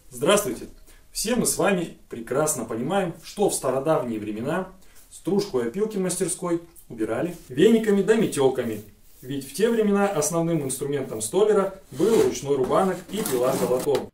Здравствуйте! Все мы с вами прекрасно понимаем, что в стародавние времена стружку и опилки в мастерской убирали вениками да метелками. Ведь в те времена основным инструментом столяра был ручной рубанок и пила-колоток.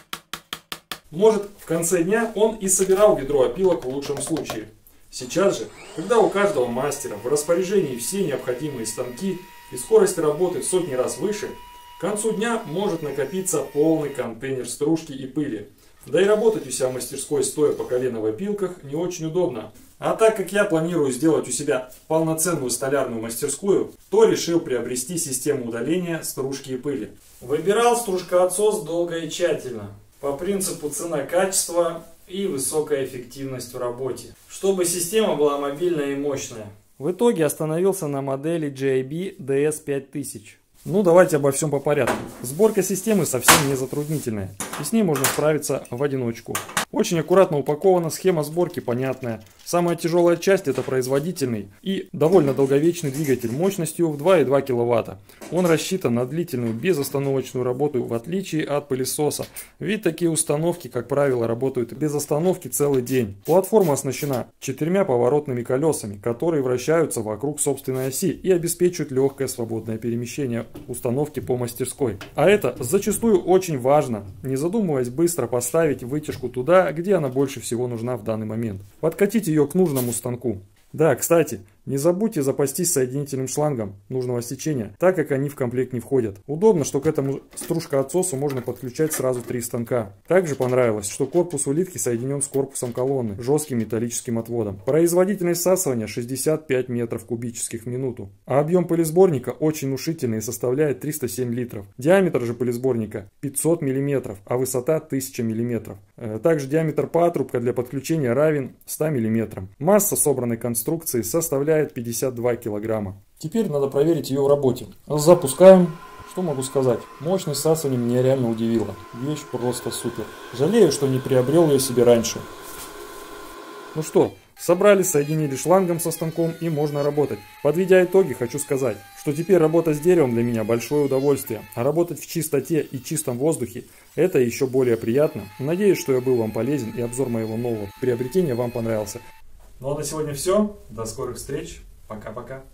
Может, в конце дня он и собирал ведро опилок в лучшем случае. Сейчас же, когда у каждого мастера в распоряжении все необходимые станки и скорость работы в сотни раз выше, к концу дня может накопиться полный контейнер стружки и пыли. Да и работать у себя в мастерской, стоя по колено в опилках, не очень удобно. А так как я планирую сделать у себя полноценную столярную мастерскую, то решил приобрести систему удаления стружки и пыли. Выбирал стружкоотсос долго и тщательно, по принципу цена-качество и высокая эффективность в работе, чтобы система была мобильная и мощная. В итоге остановился на модели JB DS5000. Ну, давайте обо всем по порядку. Сборка системы совсем не затруднительная, и с ней можно справиться в одиночку. Очень аккуратно упакована, схема сборки понятная. Самая тяжелая часть — это производительный и довольно долговечный двигатель мощностью в 2,2 кВт. Он рассчитан на длительную безостановочную работу, в отличие от пылесоса. Ведь такие установки, как правило, работают без остановки целый день. Платформа оснащена 4 поворотными колесами, которые вращаются вокруг собственной оси и обеспечивают легкое свободное перемещение установки по мастерской. А это зачастую очень важно, не задумываясь быстро поставить вытяжку туда, где она больше всего нужна в данный момент. Подкатить ее к нужному станку. Да, кстати, не забудьте запастись соединительным шлангом нужного сечения, так как они в комплект не входят. Удобно, что к этому стружкоотсосу можно подключать сразу 3 станка. Также понравилось, что корпус улитки соединен с корпусом колонны жестким металлическим отводом. Производительность всасывания 65 метров кубических в минуту. А объем пылесборника очень внушительный и составляет 307 литров. Диаметр же пылесборника 500 мм, а высота 1000 мм. Также диаметр патрубка для подключения равен 100 мм. Масса собранной конструкции составляет 52 килограмма. Теперь надо проверить ее в работе. Запускаем. Что могу сказать? Мощность всасывания меня реально удивила. Вещь просто супер. Жалею, что не приобрел ее себе раньше. Ну что, собрали, соединили шлангом со станком и можно работать. Подведя итоги, хочу сказать, что теперь работа с деревом для меня большое удовольствие. А работать в чистоте и чистом воздухе — это еще более приятно. Надеюсь, что я был вам полезен и обзор моего нового приобретения вам понравился. Ну а на сегодня все. До скорых встреч. Пока-пока.